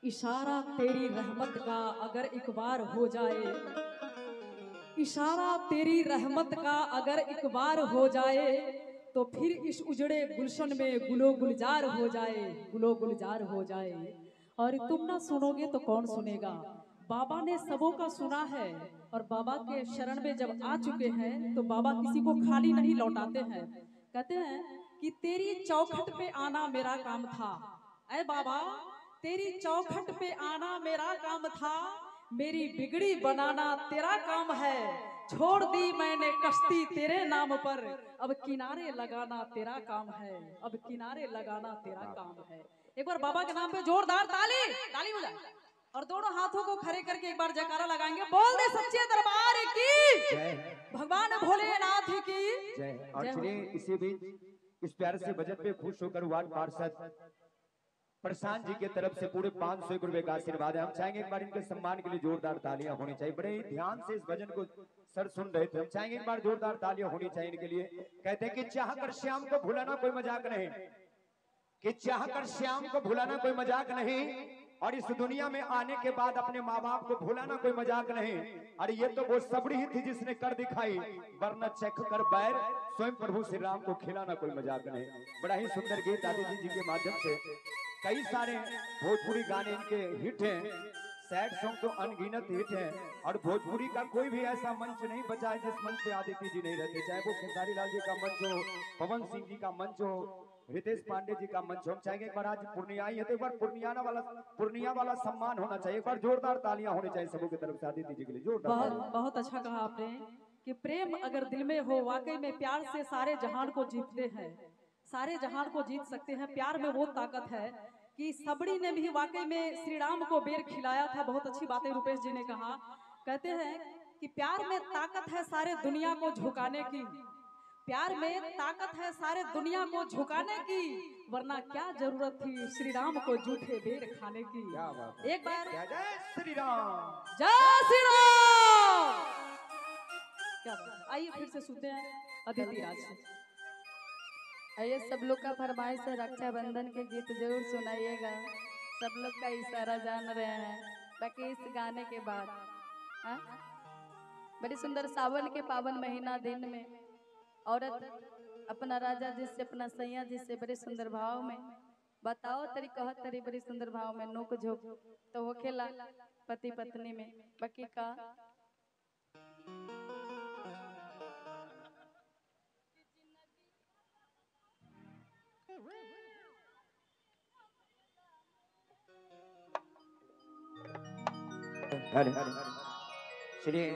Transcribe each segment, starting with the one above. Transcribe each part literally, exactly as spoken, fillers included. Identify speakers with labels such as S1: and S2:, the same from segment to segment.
S1: इशारा तेरी रहमत का अगर एक बार हो जाए, इशारा तेरी रहमत का अगर एक बार हो जाए, तो फिर इस उजड़े गुलशन में गुलो गुलजार हो जाए, गुलो गुलजार हो जाए। और तुम ना सुनोगे तो कौन सुनेगा। बाबा ने सबों का सुना है, और बाबा के शरण में जब आ चुके हैं तो बाबा किसी को खाली नहीं लौटाते हैं। कहते हैं कि तेरी चौखट पे आना मेरा काम था, ऐ बाबा तेरी चौखट पे आना मेरा काम था, मेरी बिगड़ी बनाना तेरा काम है। छोड़ दी मैंने कश्ती तेरे नाम पर, अब किनारे लगाना तेरा काम है, अब किनारे लगाना तेरा काम है। एक बार बाबा के नाम पे जोरदार ताली ताली बजाए और दोनों हाथों को खड़े करके एक बार जयकारा लगाएंगे। बोल दे सच्चे दरबार की, भगवान भोलेनाथ की
S2: जय। और चलिए इसी बीच इस प्यारे से भजन पे खुश होकर वार्ड पार्षद प्रशांत जी की तरफ से पूरे पाँच सौ रुपए का आशीर्वाद है। हम चाहेंगे एक बार इनके सम्मान के लिए जोरदार तालियां होनी चाहिए। बड़े ही ध्यान से इस भजन को सर सुन रहे थे। हम चाहेंगे एक बार जोरदार तालियां होनी चाहिए इनके लिए। कहते हैं कि चाह कर श्याम को भुलाना कोई मजाक नहीं, कि चाह कर श्याम को भुलाना कोई मजाक नहीं, और इस दुनिया में आने के बाद अपने माँ बाप को भुलाना कोई मजाक नहीं। और ये तो वो सबड़ी ही थी जिसने कर दिखाई, वरना चख कर बैर स्वयं प्रभु श्री राम को खिलाना कोई मजाक नहीं। बड़ा ही सुंदर गीत आदित्य जी के माध्यम से कई सारे भोजपुरी गाने इनके हिट हैं, सैड सॉन्ग तो अनगिनत हिट हैं। और भोजपुरी का कोई भी ऐसा मंच नहीं बचा है जिस मंच पे आदित्य जी नहीं रहते, चाहे वो खेसारी लाल जी का मंच हो, पवन सिंह जी का मंच हो, रितेश पांडे जी का मंच हो। हम चाहेंगे एक बार आज पूर्णिया आई है तो एक बार पूर्णियाना वाला पूर्णिया वाला सम्मान होना चाहिए। एक बार जोरदार तालियां होनी चाहिए सबों की तरफ से आदित्य जी के लिए। जोरदार
S1: बहुत बहुत अच्छा कहा आपने कि प्रेम अगर दिल में हो, वाकई में प्यार से सारे जहान को जीतते हैं, सारे जहान को जीत सकते हैं। प्यार में वो ताकत है कि सबड़ी ने भी वाकई में श्री राम को बेर खिलाया था। बहुत अच्छी बातें रुपेश जी ने कहा। कहते हैं कि प्यार में ताकत है सारे दुनिया को झुकाने की, प्यार में ताकत है सारे दुनिया को झुकाने की, वरना क्या जरूरत थी श्री राम को झूठे बेर खाने की। एक बार
S2: जय श्री राम,
S1: जय श्री राम। क्या बात, आइए फिर से सुनते हैं अदिति राज से।
S3: आइए सब लोग का फरमाइश है रक्षाबंधन के गीत जरूर सुनाइएगा। सब लोग का इशारा जान रहे हैं। बाकी इस गाने के बाद हाँ बड़ी सुंदर सावन के पावन महीना दिन में औरत अपना राजा जी से, अपना सैया जी से बड़े सुंदर भाव में बताओ तरी कहत तरी बड़ी सुंदर भाव में नोक झोंक तो वो खेला पति पत्नी में। बाकी का
S2: चलिए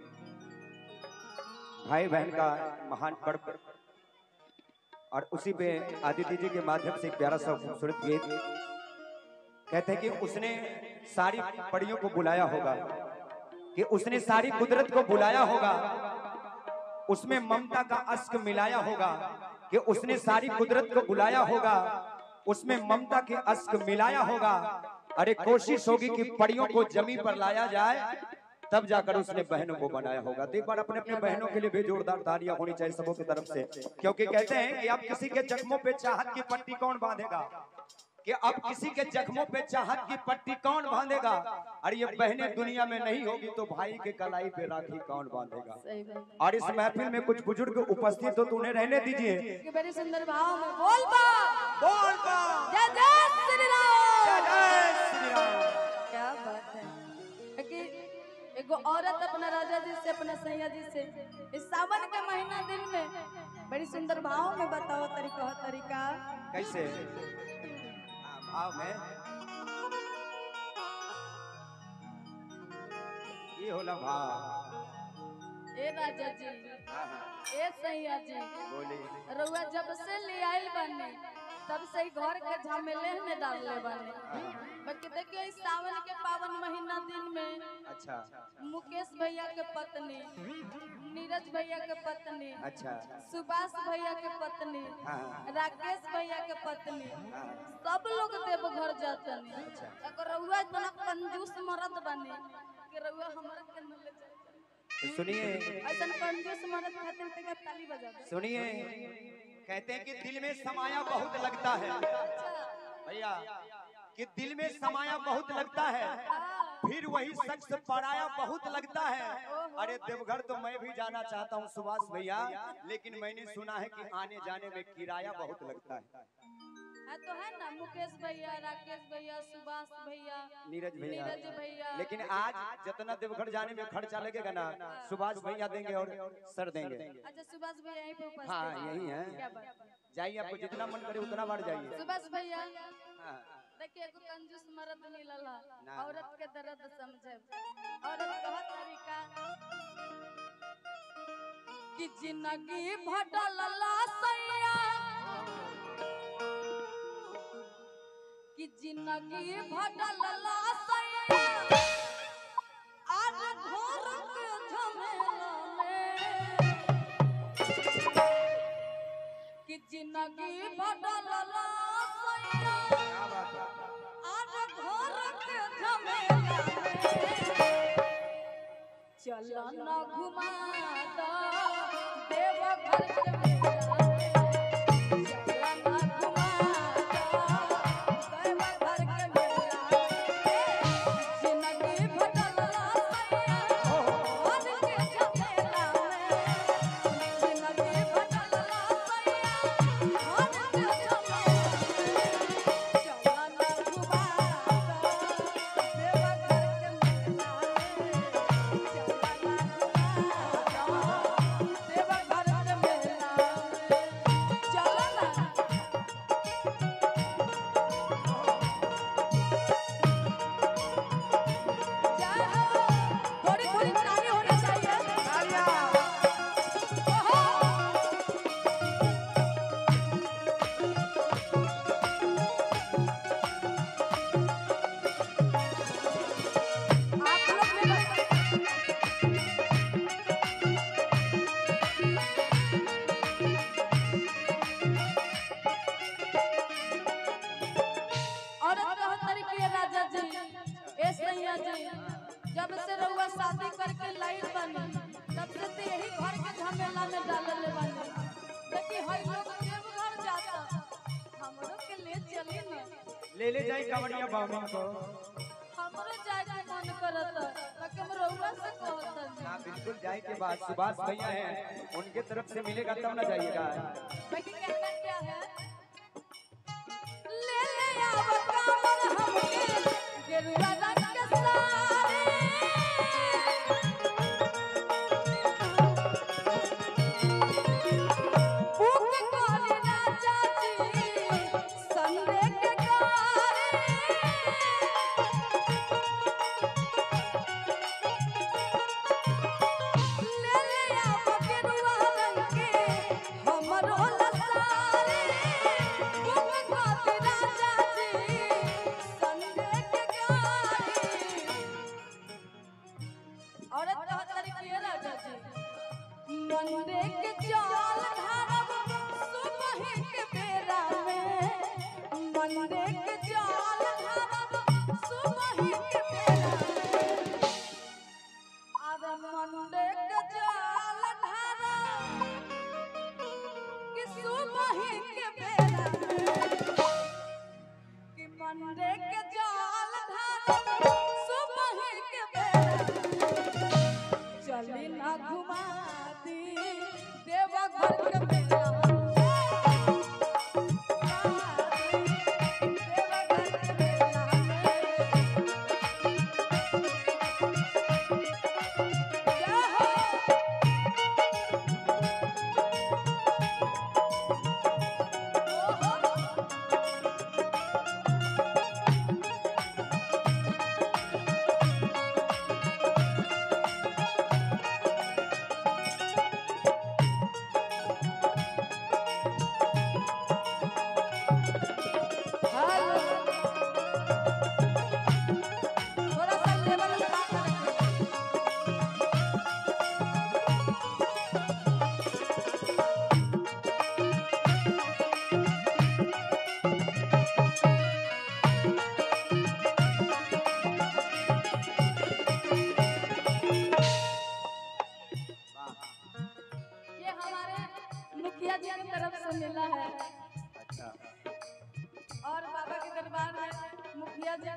S2: भाई बहन का महान पर्व और उसी पे आदित्य जी के माध्यम से एक प्यारा सा खूबसूरत गीत। कहते हैं कि उसने सारी परियों को बुलाया होगा, कि उसने सारी कुदरत को बुलाया होगा, उसमें ममता का अश्क मिलाया होगा, कि उसने सारी कुदरत को बुलाया होगा, उसमें ममता के अश्क मिलाया होगा। अरे कोशिश होगी कि परियों को जमी पर लाया जाए, तब जाकर उसने बहनों को बनाया होगा। तो एक बार अपने अपने बहनों के लिए भी जोरदार तालियां होनी चाहिए सबों की तरफ से, क्योंकि कहते हैं कि अब किसी के जख्मों पे चाहत की पट्टी कौन बांधेगा, कि अब किसी के जख्मों पे चाहत की पट्टी कौन बांधेगा। और ये बहनें दुनिया में नहीं होगी तो भाई के कलाई पे राखी कौन बांधेगा। और इस महफिल में कुछ बुजुर्ग उपस्थित हो तो उन्हें रहने दीजिए।
S3: बड़े सुंदर भाव में बोल बा
S2: बोल बा
S3: जय जय श्री राम,
S2: जय जय श्री राम।
S3: क्या बात है कि एगो औरत अपना राजा जी से, अपना सैया जी से इस सावन के महीना दिन में बड़ी सुंदर भाव में बताओ तरीका तरीका
S2: कैसे भाव में ये होला भाव।
S3: ए राजा जी, ए सैया जी,
S2: बोली
S3: रउआ जब से ले आइल बने तब से ही घर के झमेले में डाल ले बने। बाकी देखिए इस सावन के पावन महीना दिन में
S2: अच्छा
S3: मुकेश भैया के पत्नी, नीरज भैया के पत्नी,
S2: अच्छा
S3: सुभाष भैया के पत्नी,
S2: हाँ।
S3: राकेश भैया के पत्नी, सब लोग देव घर जाते हैं। अगर रउआ इतना कंजूस मर्द बने कि रउआ हमारे के न ले जाए।
S2: सुनिए
S3: ऐसा कंजूस मर्द खातिर तक ताली बजा दो।
S2: सुनिए, कहते हैं कि दिल में समाया बहुत लगता है भैया, कि दिल में समाया बहुत लगता है, फिर वही शख्स पराया बहुत लगता है। अरे देवघर तो मैं भी जाना चाहता हूँ सुभाष भैया, लेकिन मैंने सुना है कि आने जाने में किराया बहुत लगता है।
S3: है तो है ना, मुकेश भैया, राकेश भैया, सुभाष भैया,
S2: नीरज भैया,
S3: नीरज भैया।
S2: लेकिन आज जितना देवघर जाने में खर्चा लगेगा ना, सुभाष भैया देंगे और सर देंगे।
S3: अच्छा सुभाष भैया यहीं पे उपस्थित
S2: हाँ
S3: हैं।
S2: यही है।
S3: क्या बात है?
S2: जाइए, आपको जितना मन करे उतना बार जाइए।
S3: सुभाष भैया
S2: हाँ।
S3: देखिए एगो कंजूस मर्द मिलल
S2: ना।
S3: है, औरत के दर्द समझे। औरत का तरीका कि जिंदगी भटल सैया, कि जिंदगी भटल सैया, आज घर के झमेला में, कि जिंदगी भटल सैया, आज घर के झमेला में, चलो न घुमा दो देवघर के मेला में, चलो न घुमा दो देवघर के मेला में, जिंदगी भटल सैया, आज के झमेला में, जिंदगी भटल सैया, आज के झमेला में, चलो न घुमा दो देवघर के मेला में, चलो न घुमा दो देवघर के मेला में, चलो ना। जय हो, थोड़ी थोड़ी ताली होनी चाहिए। ओहो, आप लोग भी बस- औरत कहो तरीके राजा जी, ए सैया जी, जब से रउआ शादी करके लाइट बनी, तब से तो यही घर के झमेला में डालल बनी। देखी हई लोग देवघर जाता, हमरो के ले चली ना,
S2: ले ले जाए कांवड़िया बावनी को।
S3: हमरो जाए के मन करत, बाकी हम रउआ से कहत
S2: हाँ बिल्कुल जाए के बाद सुभाष भैया हैं, उनके तरफ से मिलेगा तब ना जाइएगा।
S3: बाकी कहना क्या है, ले ले आव कांवर हमके गेरुआ रंग के साड़ी, बुक करी राजा जी संडे के गाड़ी, ले ले आव गेरुआ रंग के हमरो लसारी, बुक करी राजा जी संडे के गाड़ी। औरत कहत तरीके राजा जी, मंडे के चाल धरब सुबह के बेरा में, मंडे के चाल धरब सुबह के बेरा में, अरे मंडे के चाल धरब कि सुबह के बेरा में, कि मंडे के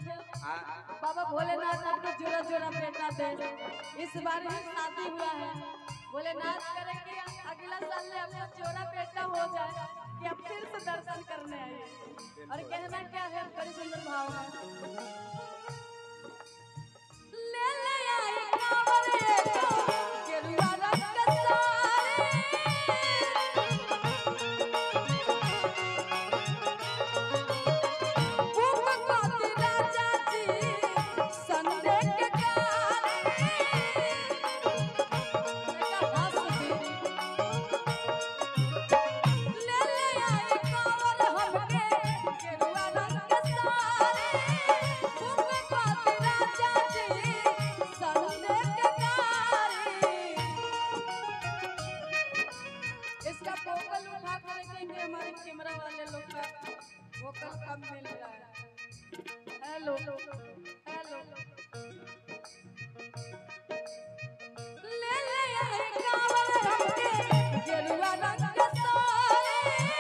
S3: बाबा भोलेनाथ आपको जोरा जोरा बेटा दे। इस बार ही शादी हुआ है, भोलेनाथ करे कि अगला साल ले आपको जोरा बेटा हो जाए कि आप फिर से दर्शन करने आइए। और कहना क्या है, बड़ी सुंदर भाव है। ले ले आए कांवरे को गेरुआ रंग का साड़ी, कैमरा वाले लोग का वोकल कम मिल रहा है। हेलो हेलो ले ले आए कांवर हमके गेरुआ रंग का साड़ी,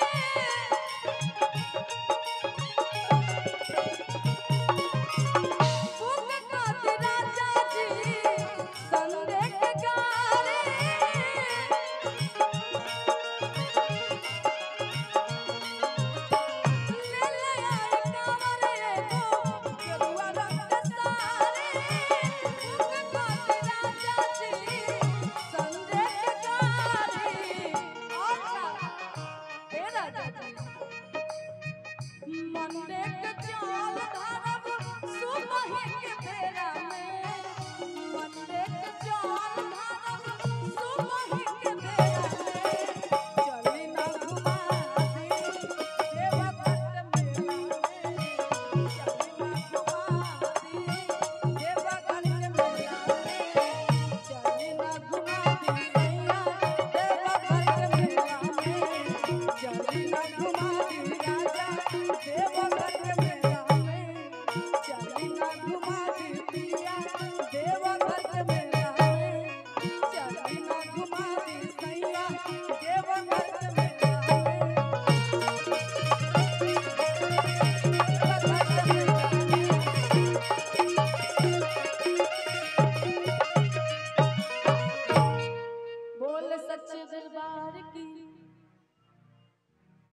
S3: भूख खातिर राजा जी संदेह के गाड़ी, मंडे के चाल धरब सुबह के बेरा में, मंडे के चाल धरब सुबह के बेरा में, चली ना घुमा दे देवघर मेला में, चली ना घुमा दे देवघर मेला में, चली ना घुमा दे सैया देवघर मेला में, चली ना घुमा